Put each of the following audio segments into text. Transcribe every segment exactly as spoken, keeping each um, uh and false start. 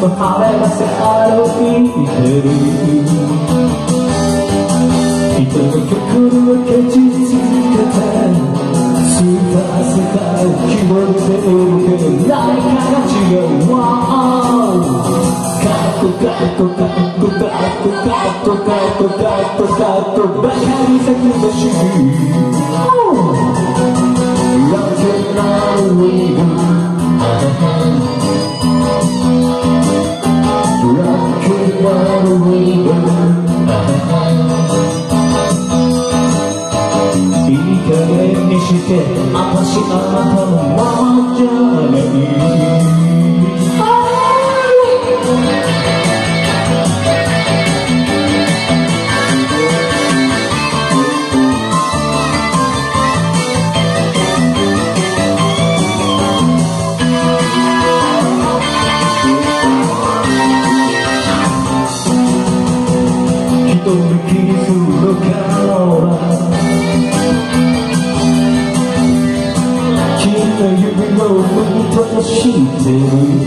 も晴れがせ歩いてる人の心を蹴り続けてスーパー世界を気取っているけど何かが違うカットカットカットカットカットカットカットカットバカに先走るラケナルウィードいい加減にしてあたしあなたのままじゃない一人きりするから君の指を閉してる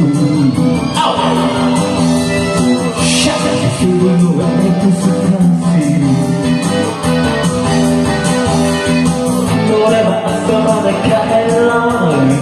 シャッフルのエクスタンシー乗れば朝まで帰らない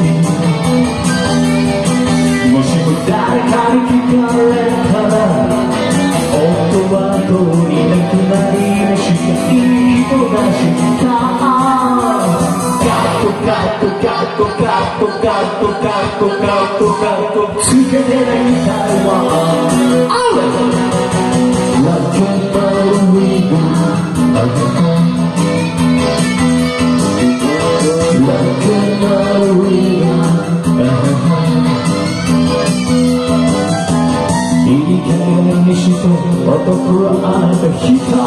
もしも誰かに聞かれたら夫はどうになくなりましたいい人がしたカットカットカットカットカットカットカットカットつけてないみたいわラケットウィードラケットウィードいい加減にして男はあなた一人